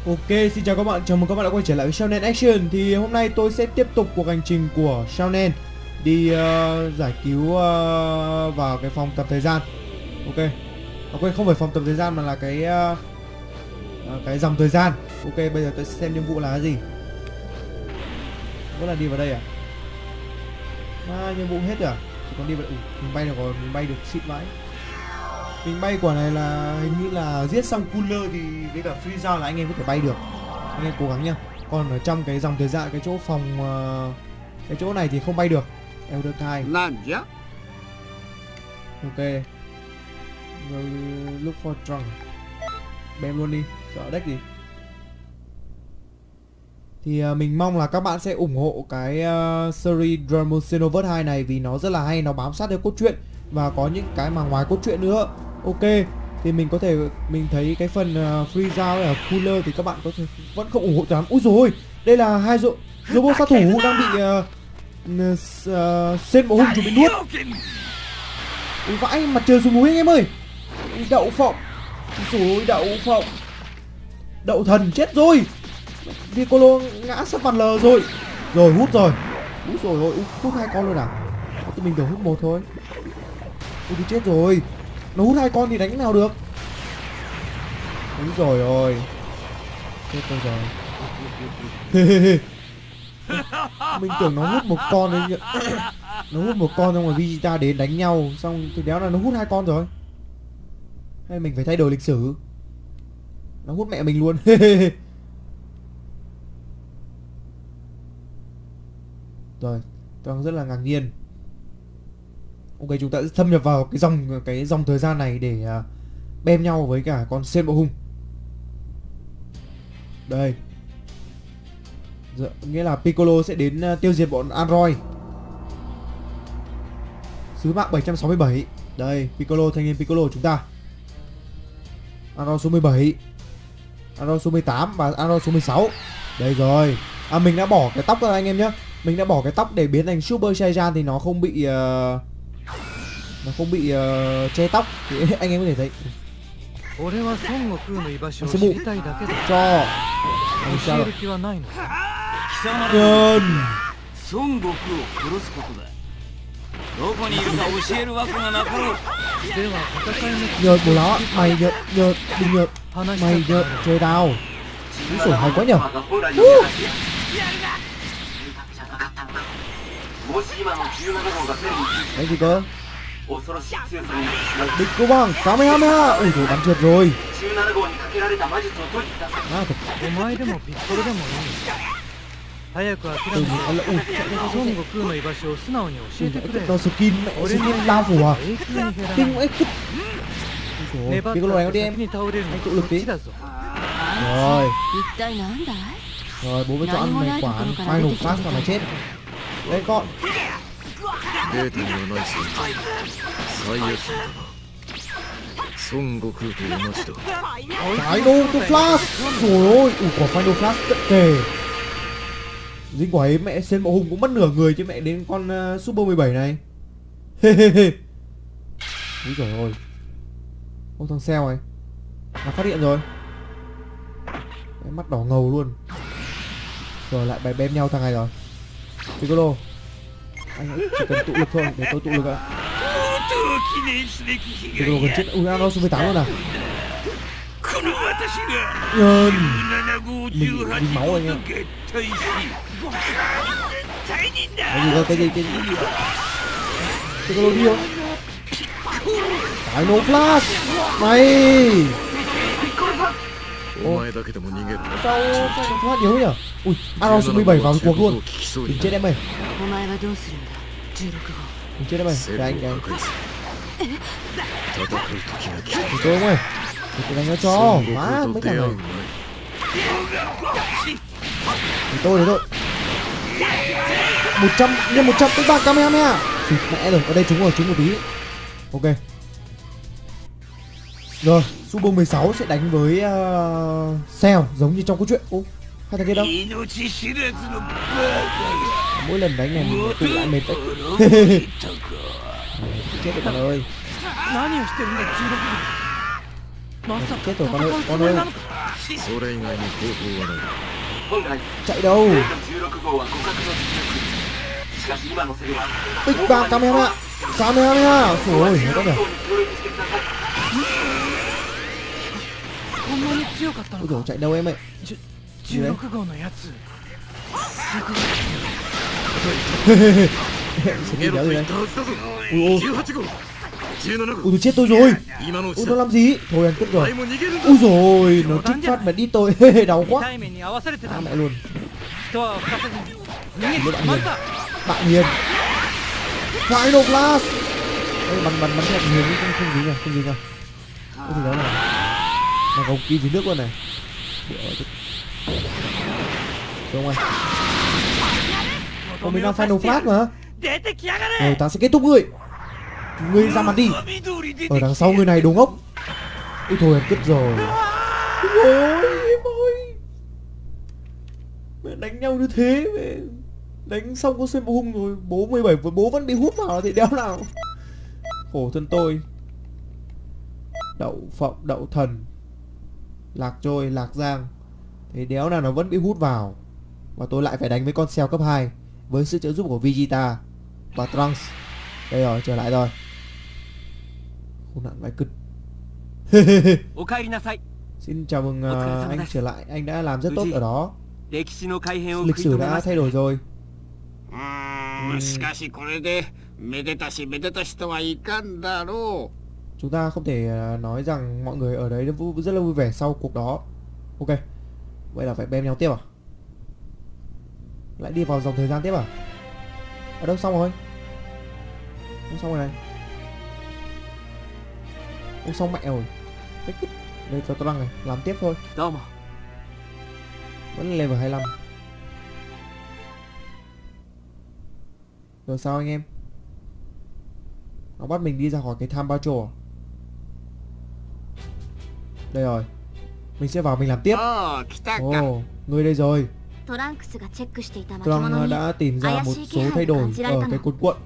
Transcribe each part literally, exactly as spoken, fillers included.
Ok, xin chào các bạn, chào mừng các bạn đã quay trở lại với Shonen Action. Thì hôm nay tôi sẽ tiếp tục cuộc hành trình của Shonen đi uh, giải cứu uh, vào cái phòng tập thời gian. Ok, à, quên, không phải phòng tập thời gian mà là cái uh, uh, cái dòng thời gian. Ok, bây giờ tôi sẽ xem nhiệm vụ là cái gì. Vẫn là đi vào đây à? À, nhiệm vụ hết rồi à? Chỉ còn đi vào... Ừ, mình bay được rồi, mình bay được xịn vãi. Mình bay quả này là hình như là giết xong Cooler thì với cả Frieza là anh em có thể bay được. Anh em cố gắng nha. Còn ở trong cái dòng thời gian, cái chỗ phòng uh, cái chỗ này thì không bay được. Elder Kai. Ok. Rồi, look for trunk. Bem luôn đi, sợ deck gì. Thì uh, mình mong là các bạn sẽ ủng hộ cái uh, series Dragon Xenoverse hai này vì nó rất là hay, nó bám sát theo cốt truyện và có những cái mà ngoài cốt truyện nữa. Ok, thì mình có thể mình thấy cái phần uh, Frieza ở Cooler thì các bạn có thể vẫn không ủng hộ cho lắm. Úi dồi ôi, đây là hai rô robot sát thủ đang bị uh, uh, Sen Bộ Hung chuẩn bị nuốt. Úi vãi, mặt trời xuống núi anh em ơi. Đậu phộng. Úi đậu phộng. Đậu thần chết rồi. Piccolo ngã sắp bàn lờ rồi. Rồi hút rồi. Úi dồi ôi, hút hai con luôn à? Thì mình tưởng hút một thôi. Ui thì chết rồi. Nó hút hai con thì đánh nào được. Đúng rồi rồi. Chết tôi rồi. Mình tưởng nó hút một con đấy. Nó hút một con xong rồi Vegeta đến đánh nhau. Xong thì đéo là nó hút hai con rồi. Hay mình phải thay đổi lịch sử. Nó hút mẹ mình luôn. Rồi, tôi đang rất là ngạc nhiên. Ok, chúng ta sẽ thâm nhập vào cái dòng cái dòng thời gian này để uh, bem nhau với cả con Sen Bộ Hung. Đây. Dạ, nghĩa là Piccolo sẽ đến uh, tiêu diệt bọn Android. Sứ mạng bảy trăm sáu mươi bảy. Đây, Piccolo, thanh niên Piccolo chúng ta. Android số mười bảy, Android số mười tám và Android số mười sáu. Đây rồi. À, mình đã bỏ cái tóc ra anh em nhé. Mình đã bỏ cái tóc để biến thành Super Saiyan thì nó không bị uh, nó không bị uh, che tóc thì anh em có thể thấy. Nó sẽ bụng cho anh sao rồi. Nhợt bố nó, mày nhợt, nhợt, đừng nhợt. Mày nhợt, chơi tao. Úi sổ hay quá nhở. uh. Đấy gì cơ? Địch cô bằng Kamehameha. Ui rồi bắn trượt rồi. À thật. Ừ, nó skin mẹ, skin lao phủ à? Kinh ấy cứt. Piccolo này có đi em. Anh tụ lực tí. Rồi. Rồi bố mới cho ăn mày quả ăn Final Flash là mày chết. Đây con. Cái đô to Flash. Trời ơi, ủa quả Final Flash cận kề. Dính quả ấy mẹ Sen Bộ Hung cũng mất nửa người chứ mẹ đến con uh, Super mười bảy này. Hehehe. Úi trời ơi. Ô thằng Cell này. Nó phát hiện rồi. Cái mắt đỏ ngầu luôn. Rồi lại bài bem nhau thằng này rồi. Piccolo, anh chỉ cần tụ lực thôi, để tôi tụ lực ạ. Piccolo gần chết. Ui, nó số mười tám luôn à. Nhân mình dính máu anh em. Cái gì cơ, cái gì, cái gì. Piccolo đi không? Cái nổ flash. Mày Ồ, sao sao nó thoát yếu nhỉ? Ui, Arrow số mười bảy vào cuộc luôn. Đừng chết em ơi. Đừng chết em ơi. Để anh, để anh. Để tôi không ơi. Để tôi đánh nó cho. Má, mấy thằng này. Để tôi, để tôi. một trăm, nhân một trăm tới ba Kamehameha. Xịt mẹ rồi, ở đây trúng rồi, trúng một tí. Ok. Rồi, Super mười sáu sẽ đánh với uh, Cell giống như trong câu chuyện. Ô, hai thằng kia đâu? Mỗi lần đánh này mình tự lại mệt đấy. Chết rồi con ơi. Chết rồi con ơi, con ơi. Chạy đâu? Big Bang Kamehameha. Kamehameha. Ôi, nó có nhỉ? Ôi dồi, chạy đâu em ơi? Gì đấy? Sẽ đi đéo gì đây? Ui ôi. Ui tôi chết tôi rồi. Ui nó làm gì? Thôi ăn cướp rồi. Ui rồi, nó trích phát mà đi tôi. Đau quá. À mẹ luôn. Bạn Hiền. Bạn Hiền. Final Blast. Ê, bắn bắn bắn theo Hiền không không gì nhỉ? Không gì nhỉ? Cái gì đó này. Mà gồng kia dưới nước luôn này. Đúng rồi. Còn mình đang Final Blast mà. Rồi ta sẽ kết thúc người. Ngươi ra mặt đi. Ở đằng sau người này đúng không? Ui thôi em kết rồi. Ôi em ơi. Mẹ đánh nhau như thế mẹ. Đánh xong có xem hung rồi. Bố mười bảy với bố vẫn bị hút vào thì đéo nào. Khổ thân tôi. Đậu phộng đậu thần. Lạc trôi lạc giang. Thế đéo nào nó vẫn bị hút vào. Và tôi lại phải đánh với con Cell cấp hai. Với sự trợ giúp của Vegeta và Trunks. Đây rồi, trở lại rồi. Khốn nạn vãi cứt. Xin chào mừng uh, anh trở lại. Anh đã làm rất tốt ở đó. Lịch sử đã thay đổi rồi. uhm. Chúng ta không thể uh, nói rằng mọi người ở đấy rất là vui vẻ sau cuộc đó. Ok. Vậy là phải bem nhau tiếp à? Lại đi vào dòng thời gian tiếp à? Ở đâu xong rồi? Không xong rồi này. Không xong mẹ rồi. Đây cho tôi đăng này, làm tiếp thôi. Vẫn là level hai mươi lăm. Rồi sao anh em? Nó bắt mình đi ra khỏi cái Time Patrol à? Đây rồi. Mình sẽ vào mình làm tiếp. Ồ, oh, người đây rồi. Trunks đã tìm ra một số thay đổi ở cái cuốn cuộn.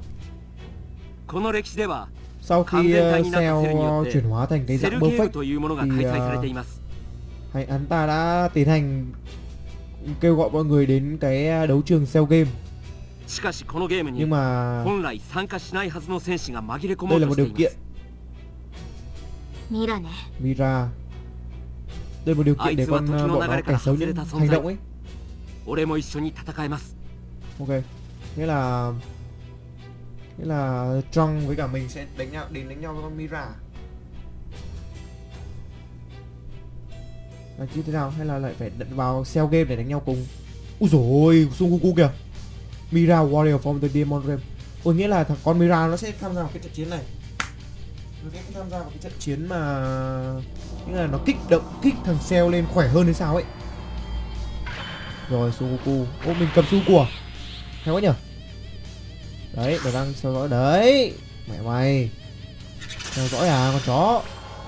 Sau khi uh, Cell uh, chuyển hóa thành cái dạng perfect thì uh, hay hắn ta đã tiến hành kêu gọi mọi người đến cái đấu trường Cell Game. Nhưng mà đây là một điều kiện. Mira. Đây là một điều kiện để con uh, bọn nó kẻ xấu những hành động ấy. Ok. Nghĩa là Nghĩa là Trunks với cả mình sẽ đánh nhau, đến đánh nhau với con Mira. Là như thế nào? Hay là lại phải vào Cell Game để đánh nhau cùng? Úi dồi ôi, Son Goku kìa. Mira Warrior from the Demon Realm. Ôi nghĩa là thằng con Mira nó sẽ tham gia vào cái trận chiến này. Nó sẽ tham gia vào cái trận chiến mà nghĩa là nó kích động, kích thằng Cell lên khỏe hơn hay sao ấy. Rồi Son Goku. Ô mình cầm Son Goku à? Hay quá nhỉ? Đấy, mình đang theo dõi đấy. Mẹ mày. Theo dõi à con chó.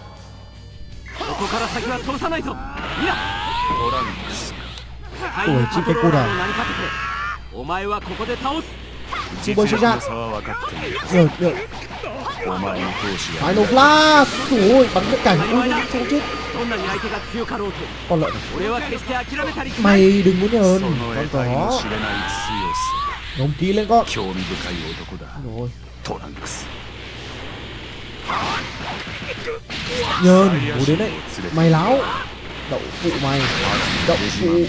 Ủa chim cái cô đà. Super Saiyan. Được, được. Final Blast. Ôi, bắn cái cảnh. Ui, sao chết. Con lợn. Mày đừng muốn nhờn. Con chó. Ngông ký lên con. Rồi. Nhơn, bố đến đấy. Mày láo. Đậu phụ mày. Đậu phụ.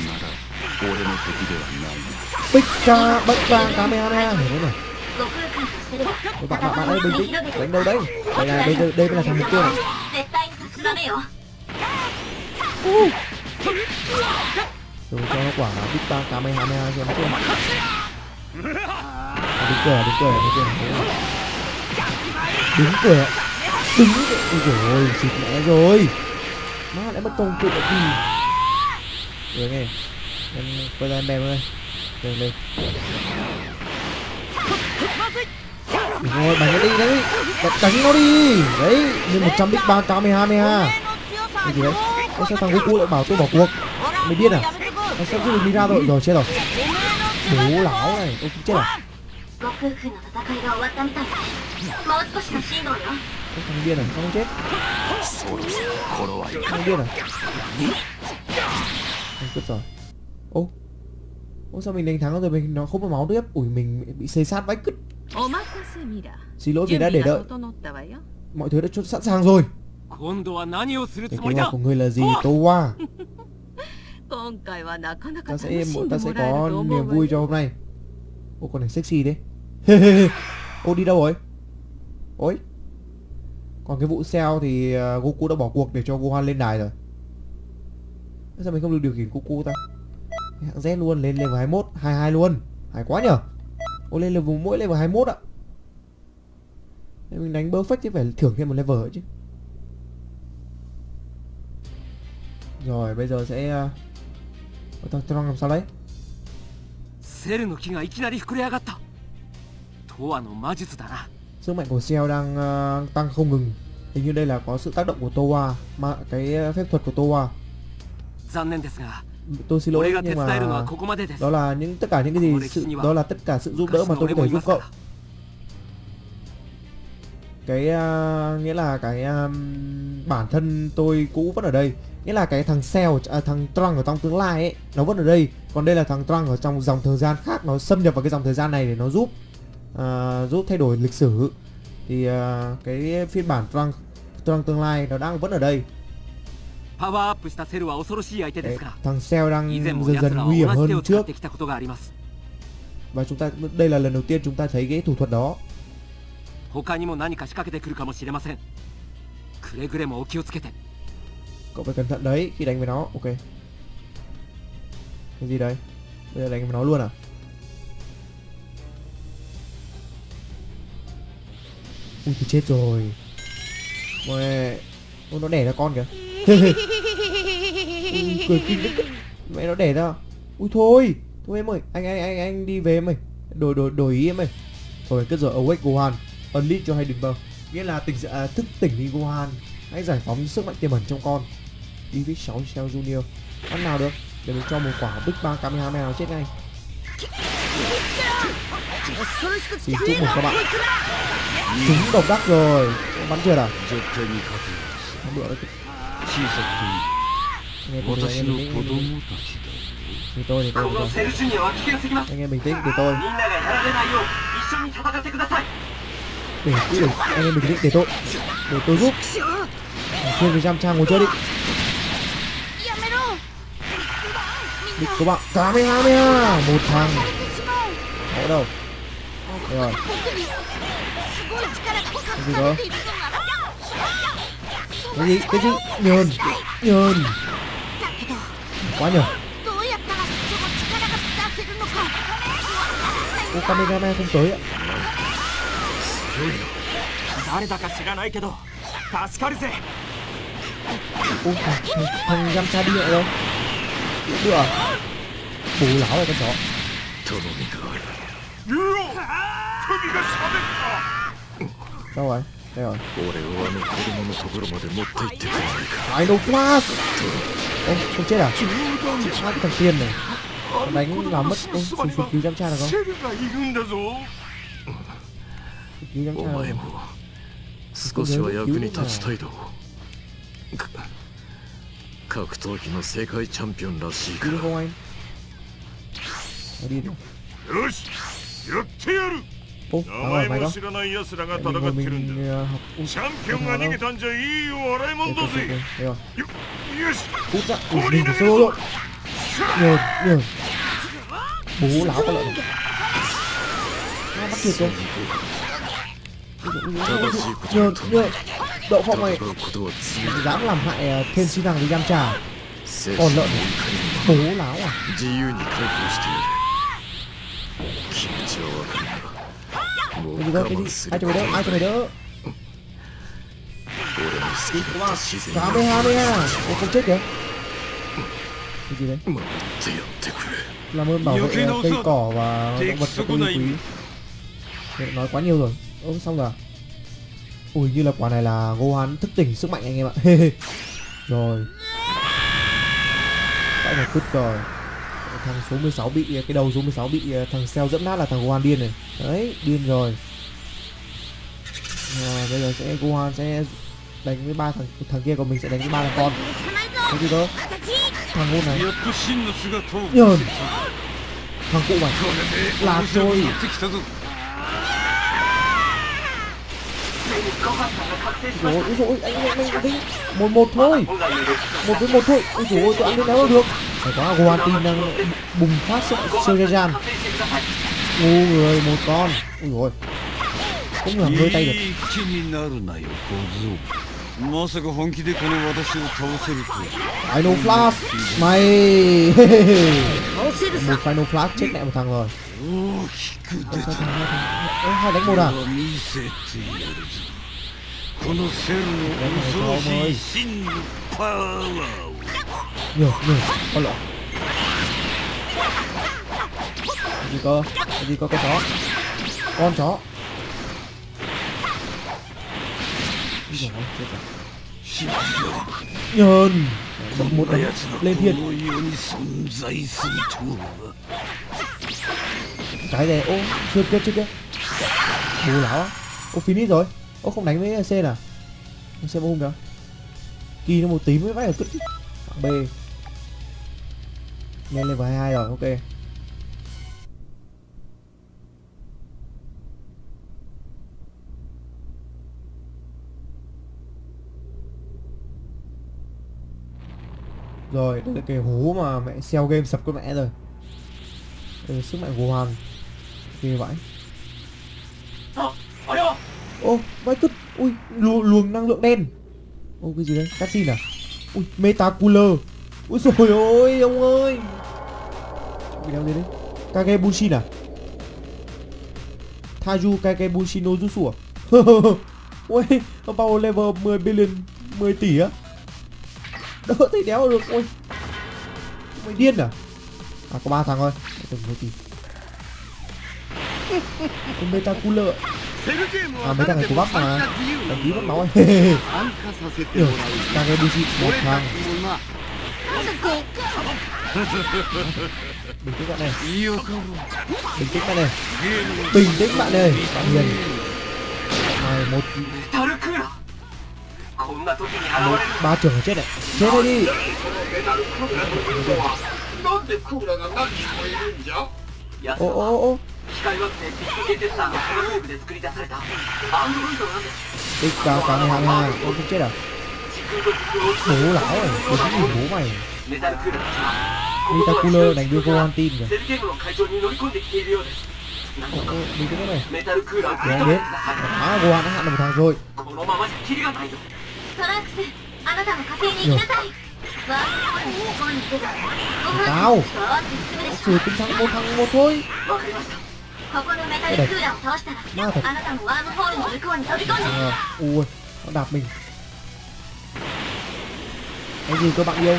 Pika, Big Bang Kamehameha. Hiểu đấy này. Bạn, bạn, bạn ơi, bình tĩnh. Đánh đâu đấy? Đây là, đây, đây, đây là thằng mục tiêu này. Rồi cho nó quả Big Bang Kamehameha cho nó chưa. À, đứng cửa, đứng cửa, đứng cửa. Đứng cửa. Đứng cửa. Ôi dồi ôi, xịt mẹ rồi. Má lại mất công cụ lại gì. Rồi nghe. Em quay ra em bèm ơi. Lên lên. Đúng rồi, bắn nó đi đấy. Đánh nó đi. Đấy, như một trăm Big Bang Kamehameha. Cái gì đấy? Ôi sao thằng Goku lại bảo tôi bỏ cuộc? Mày biết à? Nó sắp giết được Mira rồi, rồi chết rồi. Bố láo này, tôi cũng chết à? Thằng điên à, không chết. Thằng điên à? Anh cướp rồi. Ô, ô sao mình đánh thắng rồi mình nó không có máu tiếp? Ui mình bị xây sát vách cứt. Xin lỗi vì đã để đợi. Mọi thứ đã chốt sẵn sàng rồi. Cái kế hoạch của người là gì, Towa? Ta sẽ ta sẽ có niềm vui cho hôm nay. Ô con này sexy đấy. Ô đi đâu rồi? Ôi. Còn cái vụ sale thì uh, Goku đã bỏ cuộc để cho Gohan lên đài rồi. Sao mình không được điều khiển Goku ta? Hạng Z luôn, lên level hai mươi mốt, hai mươi hai luôn. Hay quá nhở. Ô lên level mỗi level hai mươi mốt ạ. Mình đánh perfect thì phải thưởng thêm một level nữa chứ. Rồi bây giờ sẽ uh... thằng Tron làm sao đấy? Sức mạnh của Cell đang uh, tăng không ngừng. Hình như đây là có sự tác động của Towa, mà cái phép thuật của Towa. Tôi xin lỗi nhưng mà đó là những tất cả những cái gì sự, đó là tất cả sự giúp đỡ mà tôi có thể giúp cậu. Cái uh, nghĩa là cái uh, bản thân tôi cũ vẫn ở đây. Nghĩa là cái thằng Cell, à, thằng Trunks ở trong tương lai ấy, nó vẫn ở đây. Còn đây là thằng Trunks ở trong dòng thời gian khác, nó xâm nhập vào cái dòng thời gian này để nó giúp uh, giúp thay đổi lịch sử. Thì uh, cái phiên bản Trunks Trunks tương lai nó đang vẫn ở đây. Đấy, thằng Cell đang dần dần nguy hiểm hơn trước. Và chúng ta đây là lần đầu tiên chúng ta thấy cái thủ thuật đó. Cậu phải cẩn thận đấy khi đánh với nó. Ok. Cái gì đây? Bây giờ đánh với nó luôn à? Ui thì chết rồi. Mẹ. Ôi nó đẻ ra con kìa. Ui, cười kinh đấy. Mẹ nó đẻ ra. Ui thôi. Thôi em ơi, anh anh anh anh đi về em ơi. Đổi đổi đổi ý em ơi. Rồi cất rồi Awake Gohan. Unleash cho Heidenberg. Nghĩa là tỉnh à, thức tỉnh đi Gohan. Hãy giải phóng sức mạnh tiềm ẩn trong con. Đi với sáu Cell Junior. Ăn nào được. Để mình cho một quả Big Bang Kamehameha nào chết ngay. Xin chúc mừng các bạn. Chúng độc đắc rồi. Bắn chưa à? Không được đấy. Nghe tôi này, nghe bình tĩnh. Thì tôi thì tôi thì tôi. Anh em bình tĩnh để tôi. Để để anh em bình tĩnh để tôi. Để tôi giúp. Thiên với Yamcha ngồi chơi đi. Địch của bạn Kamehameha. Một thằng. Ở đâu? Đây rồi. Cái gì đó? Cái gì? Cái gì? Nhơn. Nhơn. Quá nhờ. Ô Kamehameha không tới ạ. Ô thằng, thằng, thằng Yamcha đi lại đâu? Được à? Bù lão rồi con chó. Đâu rồi? Đây rồi. Final Flash. Ô, không chết à? Hai cái thằng tiên này. Nó đánh làm mất. Ô, xin xin cứu Yamcha được không? Cứu Yamcha được không? Không nhớ được cứu lúc nào. Cứu được không anh? Nó đi đi. Ô, à rồi, mày đó. Mình, mình uh, học út sao đó. Đây rồi. Út ra, ủa mình phải solo rồi. Nhờ, nhờ. Bố láo con lợn này. Nó bắt kịp rồi. Nhờ, nhờ. Đậu phong này. Dám làm hại thêm sinh năng với Yamcha. Còn lợn này. Bố láo à. Cái gì đó, cái gì? Ai cho mày đỡ, ai cho mày đỡ. Kamehameha. Ủa không chết kìa. Cái gì đấy? Làm ơn bảo vệ cây cỏ và động vật cho tôi quý. Để nói quá nhiều rồi. Ơ xong rồi. Ui như là quả này là Gohan thức tỉnh sức mạnh anh em ạ. Rồi. Tại một cứt rồi. Thằng số mười sáu bị, cái đầu số mười sáu bị thằng Cell dẫm nát là thằng Gohan điên này. Đấy, điên rồi. Rồi bây giờ sẽ Gohan sẽ đánh với ba thằng thằng kia, còn mình sẽ đánh với ba thằng con. Cái gì cơ? thằng ngôn này. Nhờn. Thằng cụ mày. Lạc rồi. Ôi dồi ôi, ôi anh anh anh đi một một thôi, một với một thôi. Ôi dồi ôi, tôi ăn đến đéo được. Phải có Gohan Team đang bùng phát Seiran. Ngu người một con. Ôi dồi ôi, cũng là hơi tay được. Final Flash mày. Một Final Flash chết mẹ một thằng rồi. Ê, sao thằng, thằng... Ê, hai đánh một à? Nhiều nhiều con lọ gì cơ, gì có con chó, con chó. Nhờn đập một đấm lên thiên. Cái này ô chưa kia chưa kia bù láo á. Ô finish rồi. Ô không đánh với C à? Xem ôm kìa. Kỳ nó một tím mới vãi ở cứt. B lên level hai mươi hai rồi, ok. Rồi, đây là cái hố mà mẹ Cell Game sập con mẹ rồi. Đây là sức mạnh Gohan. Ghê vãi. Ô, vãi cứt. Ui, luồng, luồng năng lượng đen. Ô, cái gì đấy? Cutscene à? Ui, Meta Cooler. Ui dồi ôi, ông ơi. Bị đeo gì đấy? Kage Bunshin à? Taju Kage Bunshin no Jutsu à? Ui, power level mười billion, mười tỷ á. Đỡ thấy đéo được. Ôi, mày điên à? À, có ba thằng thôi. Từng mười tỷ. Con Meta Cooler. À, mấy thằng này của bắp mà. Đăng ký mất máu ấy. Kage Bunshin một thằng. Bình tĩnh bạn này. Bình tĩnh bạn này. Bình tĩnh bạn này. Bạn hiền. Này, một một ba trưởng chết này. Chết đây đi. Ô ô ô ô. Tích cao cả hai hai. Ô không chết à? Bố lão rồi. Đừng nhìn bố mày. Meta Cooler đánh đưa Gohan Team rồi. Ồ, ồ, mình cái này. Để biết. À, Gohan đã hạn được một thằng rồi. Tao. Sử tính thắng một thằng một thôi. Đây đây. Ma thật. À, ui, nó đạp mình. Cái gì cơ bạn yêu?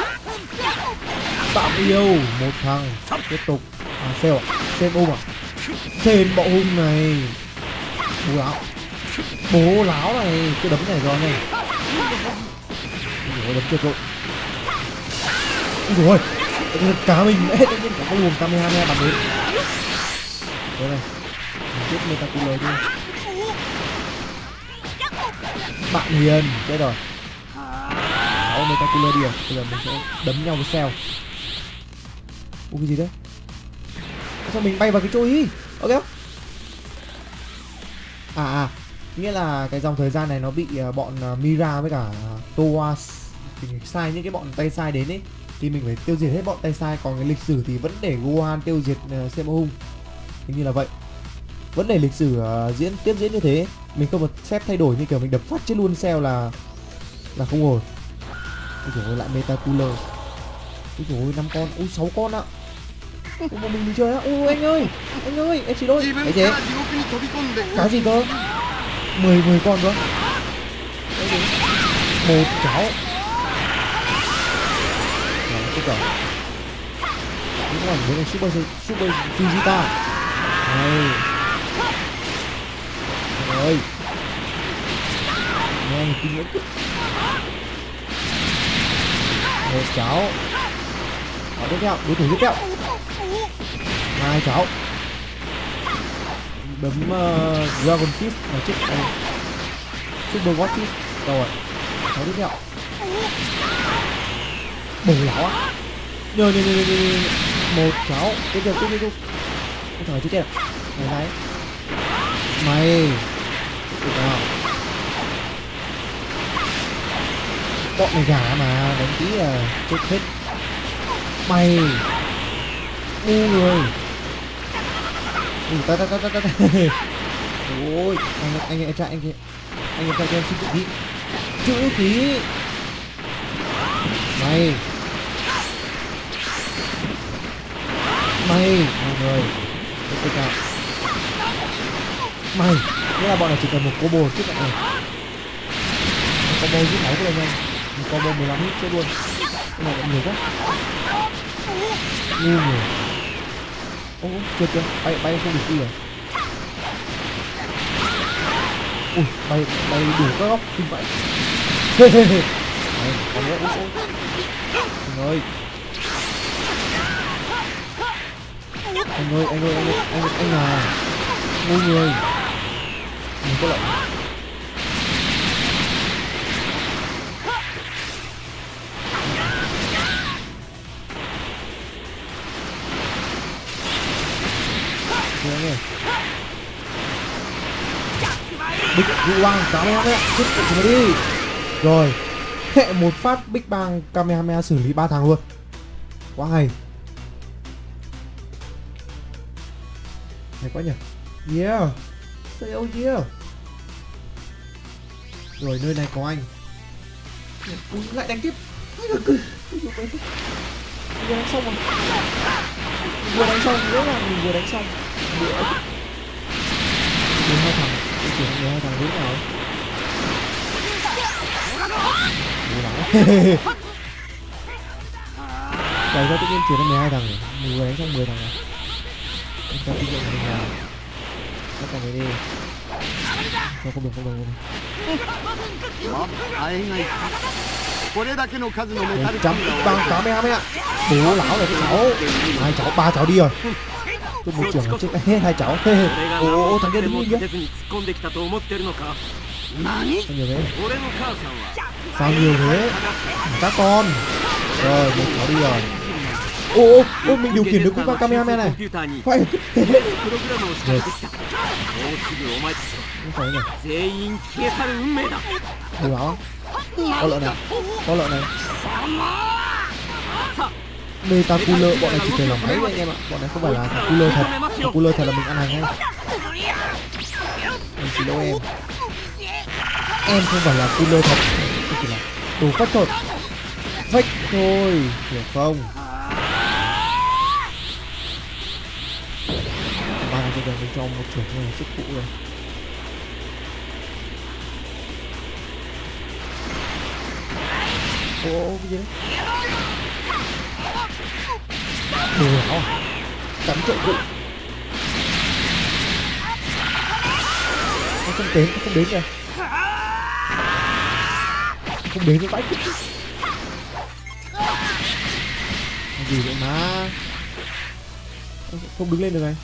Bạn yêu một thằng. Tiếp tục. À, Cell à? Xem ôm à? Xem bộ hung này. Bố láo. Bố láo này. Cái đấm này rồi này. Ôi, đấm chết rồi. Ui dồi ôi. Cá mình mẹ. Tự nhiên cả con luồng Kamehameha bắn đến. Đây này. Mình chết Meta Cooler đi. Bạn hiền. Chết rồi. Sáu Meta Cooler đi rồi. Bây giờ mình sẽ đấm nhau với Cell. Ủa cái gì đấy? Sao mình bay vào cái chỗ ý? Ok không? À à, nghĩa là cái dòng thời gian này nó bị uh, bọn uh, Mira với cả uh, Towa sai những cái bọn tay sai đến ấy, thì mình phải tiêu diệt hết bọn tay sai. Còn cái lịch sử thì vẫn để Gohan tiêu diệt uh, Xem Hung, hình như là vậy. Vẫn để lịch sử uh, diễn tiếp diễn như thế, mình không được phép thay đổi, như kiểu mình đập phát chết luôn Cell là là không ổn. Ôi dồi ôi, lại Meta Cooler. Ôi dồi ôi, năm con, ui sáu con ạ. Ôi, một mình mình chơi á. Ôi anh ơi, anh ơi, em xin lỗi. Cái gì? Cái gì cơ? Mười mười con cơ. Một cháu. Rồi, cái cỏ. Đúng rồi, với này Super Super Vegeta. Này. Rồi. Nghe một kinh nghiệm. Một cháu. Ở tiếp theo, đối thủ tiếp theo. Hai cháu. Đấm uh, Dragon Fist là chết. uh, Super God Fist. Rồi. Cháu tiếp theo. Bổ lão á. Nhờ nhờ nhờ nhờ nhờ. Một cháu. Tiếp tục tiếp tục tiếp. Cái thằng này chết chết à? Mày đấy. Mày. Tiếp nào. Bọn này gà mà đánh tí là chết hết. Mày. Ngu người. Ừ, ta ta ta ta ta. Ôi, anh anh em trai anh kia. Anh em trai cho em xin chữ ký. Chữ ký. Mày. Mày, mọi người. Tiếp nào. Mày, nghĩa là bọn này chỉ cần một combo trước bọn này. Một combo giết máu của anh em. Một combo mười lăm hit chết luôn. Cái này còn nhiều quá. Ngu người. Ô, chưa chưa, bay bay không được đi rồi. Ui, bay bay đủ các góc kinh vậy. Này, còn nữa, ui, ui. Anh ơi. Anh ơi, anh ơi, anh ơi, anh ơi, anh à. Ngu người. Mình có lợi. Được rồi. Big Vũ Bang Kamehameha chết tụi nó đi. Rồi. Hệ một phát Big Bang Kamehameha xử lý ba thằng luôn. Quá hay. Hay quá nhỉ. Yeah. Say oh yeah. Rồi nơi này có anh. Ui, lại đánh tiếp. Vừa đánh xong rồi. Vừa đánh xong nữa là mình vừa đánh xong. Nữa. mười hai thằng. Cái chuyện mười hai thằng đúng nào. Ủa lắm. Tại sao tự nhiên chuyển ra mười hai thằng rồi. Mình vừa đánh xong mười thằng rồi. Anh ta kinh nghiệm của mình nào. Tất cả này đi. Không, không được, không được, không được. Chấm bằng Kamehameha. Bố lão này cái cháu. Hai cháu, ba cháu đi rồi. Tôi một trưởng chết hết hai cháu. Ồ, thằng kia đứng đi kìa. Sao nhiều thế? Sao nhiều thế? Các con. Rồi, một cháu đi rồi. Ô, ô, mình điều khiển được cũng Kamehameha này. Phải. Được. Không phải nhỉ? Bố lão. Có lợn này. Có lợn này. Metacular, bọn này chỉ thể là máy anh em ạ. Bọn này không phải là Culer thật. Culer thật là mình ăn hành ngay. Mình xin lỗi em. Em không phải là Culer thật. Em chỉ là đồ phách thôi. Phách thôi. Hiểu không? Ba này bây giờ mình cho một trưởng này sức cũ rồi. Ô, cái gì đấy? Đồ lão à? Cắm trợ cụ. Nó không đến, nó không đến kìa. Không đến với bãi. Cái gì vậy má? Không đứng lên được này.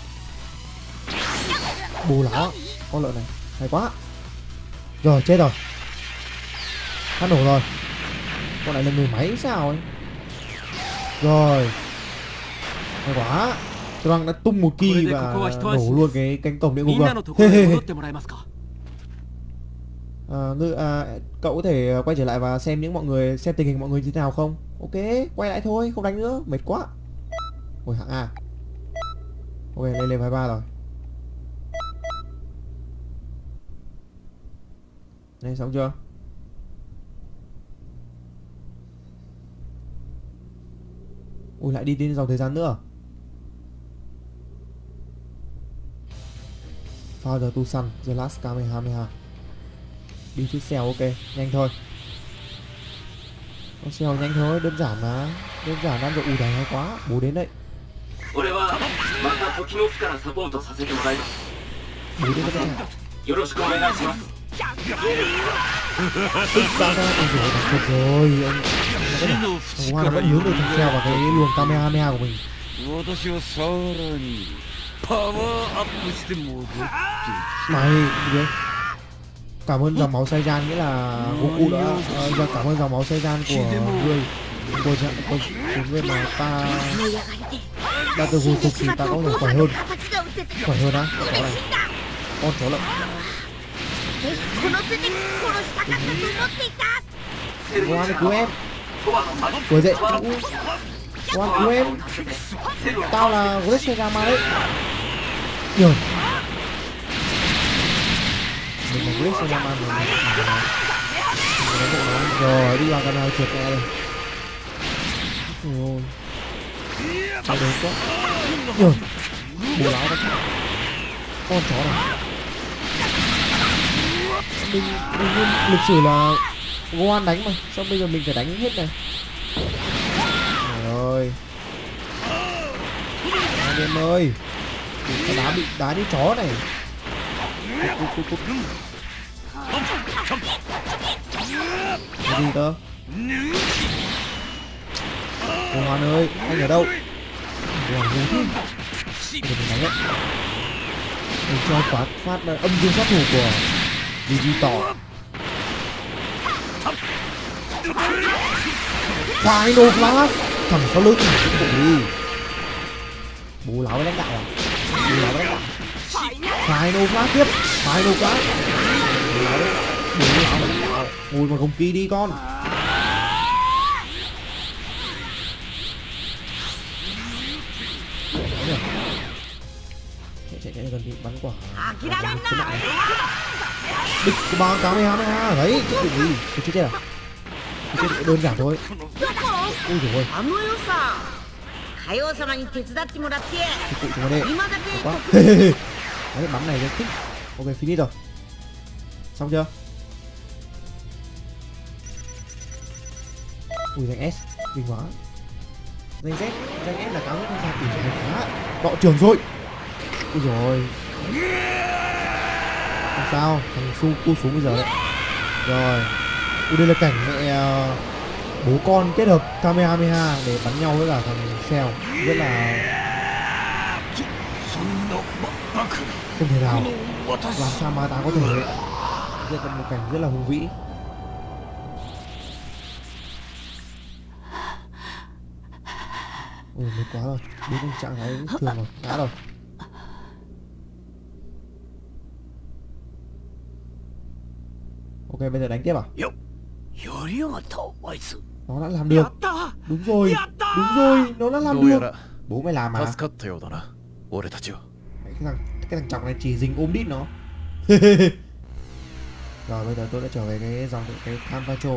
Bù lão á. Con lợn này, hay quá. Rồi, chết rồi. Phát nổ rồi. Con này là người máy sao ấy. Rồi. Hay quá. Tôi đang đã tung một kỳ và nổ luôn cái cánh cổng địa ngục rồi. à, ngư, à, cậu có thể quay trở lại và xem những mọi người xem tình hình mọi người như thế nào không? Ok, quay lại thôi, không đánh nữa, mệt quá. Ôi hạng A. Ok, lên level hai mươi ba rồi. Đây, xong chưa? Ui, lại đi đến dòng thời gian nữa. Father to Son, The Last Kamehameha. Đi chiếc xèo, ok, nhanh thôi. Con xèo nhanh thôi, đơn giản mà. Đơn giản đang rồi, ui đánh hay quá, bố đến đấy. Bố đến đấy cái Tức ra ra, ôi dồi, thật thật rồi. Ông Hoa nó vẫn hướng được thằng xèo vào cái luồng Kamehameha của mình. Mày, gì đấy? Cảm ơn dòng máu Saiyan, nghĩa là Goku đã uh, cảm ơn dòng máu Saiyan của người Cô chẳng có những người mà ta đã từ hồi phục thì ta có thể khỏe hơn. Khỏe hơn á, con chó này. Con chó lợn. Ngoan cứu em. Cười dậy. Ngoan cứu em. Tao là Greshama đấy. Nhờ. Mình là Greshama rồi. Rồi đi vào cái nào trượt mẹ rồi. Ôi. Sao đấy quá. Nhờ. Bố láo đó. Con chó này. Mình, mình luôn lịch sử là Gohan đánh mà, sao bây giờ mình phải đánh hết này. Rồi anh em ơi, cái đá bị đá như chó này. Cút, cút, cút, cút. Cái gì cơ? Gohan ơi, anh ở đâu? Gohan vô thế. Để mình đánh đấy. Mình cho phát phát âm dương sát thủ của Vegeta. Final Flash thằng sau lưng cái gì? Bố láo với lãnh đạo à? Bố láo với lãnh đạo. Final Flash tiếp, Final Flash. Bố láo đấy, bố láo với lãnh đạo. Ngồi mà không kỳ đi con. Chạy chạy chạy gần bị bắn quả. Địch của ba cá mười hai đấy, chết cái gì? Cái chết à? Cái chết đơn giản thôi. Ôi dồi ôi. Cái cụ chúng nó đây. Quá. Đấy, bắn này rất thích. Ok, finish rồi. Xong chưa? Ui, danh S. Kinh quá. Danh Z, danh S là cao nhất hay sao? Ui dồi ôi quá. Đọ trường rồi. Ui dồi ôi. Không sao, thằng Su cu xuống bây giờ đấy. Rồi. Ui, đây là cảnh mẹ uh, bố con kết hợp Kamehameha để bắn nhau với cả thằng Cell. Rất là không thể nào. Làm sao mà ta có thể. Rất là một cảnh rất là hùng vĩ. Ui, mệt quá rồi. Biến thành trạng thái thường rồi, ngã rồi. Ok, bây giờ đánh tiếp à? Nó đã làm được. Đúng rồi, đúng rồi, nó đã làm được. Bố mày làm mà. Cái thằng, cái thằng chọc này chỉ dính ôm đít nó. Rồi bây giờ tôi đã trở về cái dòng cái Kanpacho.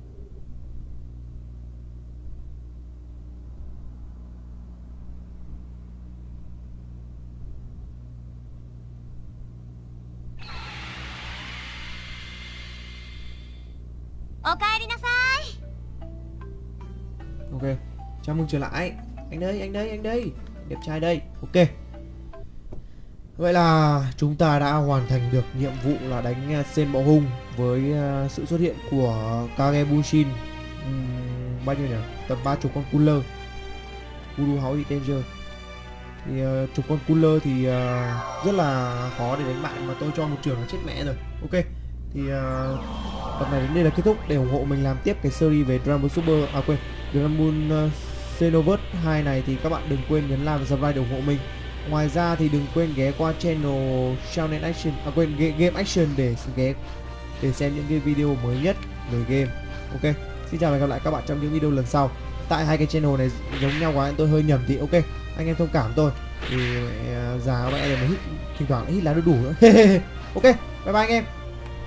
Ok, chào mừng trở lại. Anh đây, anh đây, anh đây. Đẹp trai đây. Ok. Vậy là chúng ta đã hoàn thành được nhiệm vụ là đánh Sen Bọ Hung với uh, sự xuất hiện của Kagebushin. uhm, Bao nhiêu nhỉ? Tầm ba chục con cooler. Kuru House Danger. Thì uh, chục con cooler thì uh, rất là khó để đánh bại, mà tôi cho một trường là chết mẹ rồi. Ok. Thì uh, tập này đến đây là kết thúc. Để ủng hộ mình làm tiếp cái series về Dragon Ball Super, à quên, Dragon Ball uh, Xenoverse hai này thì các bạn đừng quên nhấn like và subscribe để ủng hộ mình. Ngoài ra thì đừng quên ghé qua channel Shonen Action, à quên, Game Action để ghé để xem những cái video mới nhất về game. Ok, xin chào và hẹn gặp lại các bạn trong những video lần sau. Tại hai cái channel này giống nhau quá, tôi hơi nhầm thì ok, anh em thông cảm tôi. Thì mẹ già mẹ rồi mà hít, thỉnh thoảng hít lá đủ đủ nữa. Ok, bye bye anh em.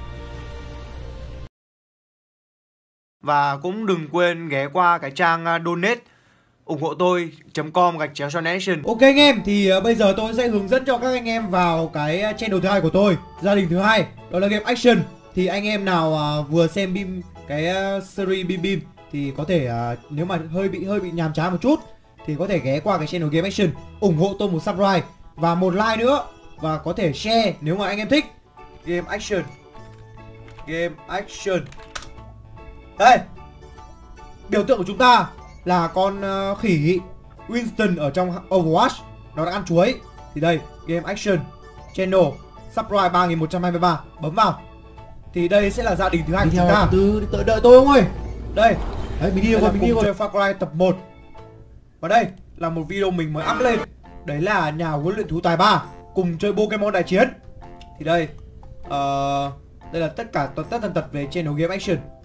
Và cũng đừng quên ghé qua cái trang donate ủng hộ tôi .com gạch chéo Shonen Action. Ok anh em, thì uh, bây giờ tôi sẽ hướng dẫn cho các anh em vào cái channel thứ hai của tôi, gia đình thứ hai, đó là Game Action. Thì anh em nào uh, vừa xem bim cái uh, series bim bim thì có thể uh, nếu mà hơi bị hơi bị nhàm chán một chút thì có thể ghé qua cái channel Game Action, ủng hộ tôi một subscribe và một like nữa, và có thể share nếu mà anh em thích. Game Action, Game Action. Đây, biểu tượng của chúng ta là con uh, khỉ Winston ở trong Overwatch, nó đang ăn chuối. Thì đây, Game Action channel, subscribe ba nghìn một trăm hai mươi ba, bấm vào. Thì đây sẽ là gia đình thứ hai của chúng ta. Từ đợi, đợi tôi ông ơi. Đây, Đấy, mình đi rồi, mình đi rồi. Far Cry tập một. Và đây là một video mình mới up lên. Đấy là nhà huấn luyện thú tài ba cùng chơi Pokemon đại chiến. Thì đây uh, đây là tất cả tất tần tật về channel Game Action.